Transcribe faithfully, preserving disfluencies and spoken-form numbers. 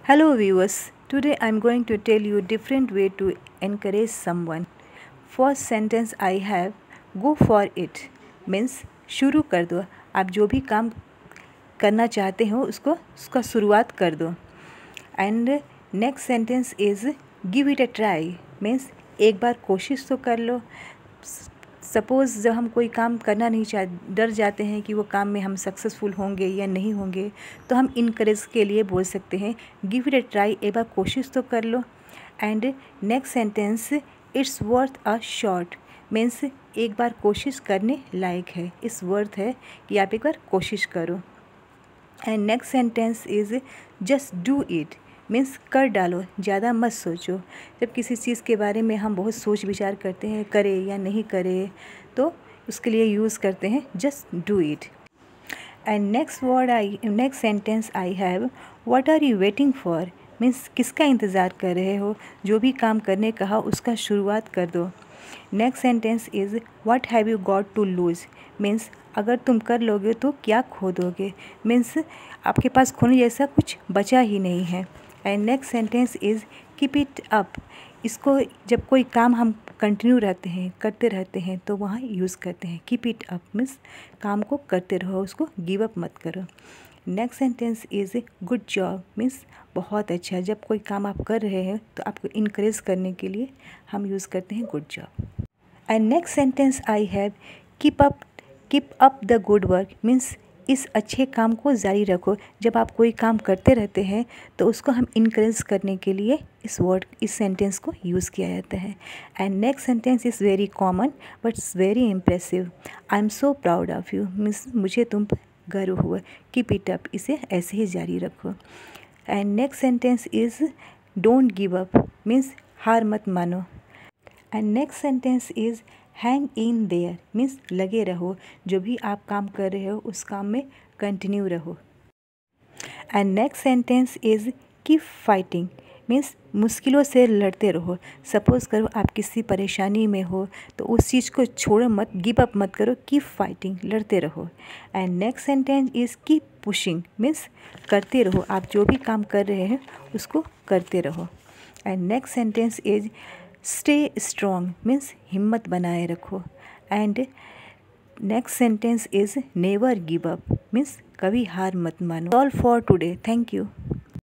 Hello viewers, today I am going to tell you different way to encourage someone. First sentence I have, go for it means शुरू कर दो. आप जो भी काम करना चाहते हो उसको उसका शुरुआत कर दो. And next sentence is give it a try means एक बार कोशिश तो कर लो. सपोज़ जब हम कोई काम करना नहीं चाह डर जाते हैं कि वो काम में हम सक्सेसफुल होंगे या नहीं होंगे, तो हम इनकरेज के लिए बोल सकते हैं गिव इट अ ट्राई, एक बार कोशिश तो कर लो. And next sentence it's worth a shot means एक बार कोशिश करने लायक है. इस वर्थ है कि आप एक बार कोशिश करो. And next sentence is just do it means कर डालो, ज़्यादा मत सोचो. जब किसी चीज़ के बारे में हम बहुत सोच विचार करते हैं करें या नहीं करें, तो उसके लिए यूज़ करते हैं just do it. And next word I next sentence I have what are you waiting for means किसका इंतज़ार कर रहे हो. जो भी काम करने कहा उसका शुरुआत कर दो. Next sentence is what have you got to lose means अगर तुम कर लोगे तो क्या खो दोगे मीन्स आपके पास खोने जैसा कुछ बचा ही नहीं है. And next sentence is keep it up. इसको जब कोई काम हम कंटिन्यू रहते हैं करते रहते हैं तो वहाँ यूज़ करते हैं कीप इट अप मीन्स काम को करते रहो, उसको गिव अप मत करो. Next sentence is good job means बहुत अच्छा. जब कोई काम आप कर रहे हैं तो आपको इनक्रेज करने के लिए हम यूज़ करते हैं good job. And next sentence I have keep up keep up the good work means इस अच्छे काम को जारी रखो. जब आप कोई काम करते रहते हैं तो उसको हम इनक्रेज करने के लिए इस वर्ड इस सेंटेंस को यूज़ किया जाता है. And next sentence is very common but it's very impressive. I am so proud of you means मुझे तुम पर गर्व हुआ. कीप इट अप इसे ऐसे ही जारी रखो. And next sentence is don't give up means हार मत मानो. And next sentence is hang in there means लगे रहो. जो भी आप काम कर रहे हो उस काम में कंटिन्यू रहो. And next sentence is keep fighting means मुश्किलों से लड़ते रहो. सपोज़ करो आप किसी परेशानी में हो तो उस चीज़ को छोड़ो मत, गिव अप मत करो, कीप फाइटिंग लड़ते रहो. And next sentence is keep pushing means करते रहो. आप जो भी काम कर रहे हैं उसको करते रहो. And next sentence is stay strong means हिम्मत बनाए रखो. And next sentence is never give up means कभी हार मत मानो. All for today. Thank you.